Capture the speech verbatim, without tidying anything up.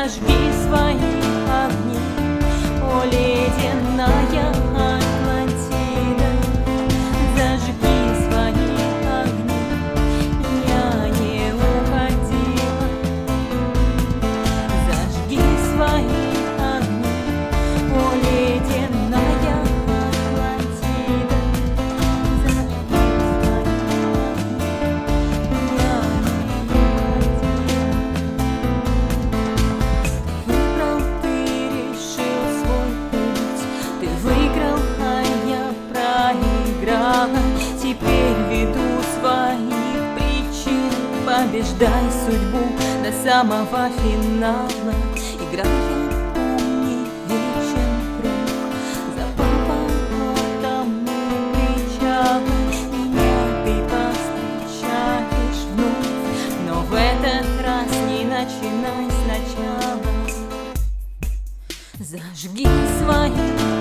Зажги свои огни, о ледяная Атлантида. Зажги свои огни, я не уходила. Зажги свои огни, о ледяная Атлантида. Зажги свои огни, я не уходила. Выбрал ты, решил свой путь, ты выиграл, а я проиграла. Теперь ввиду своих причин побеждай судьбу до самого финала. Играя, помни, вечен круг, за поворотом мы кричала. Меня ты повстречаешь вновь, но в этот раз не начинай сначала. Зажги свои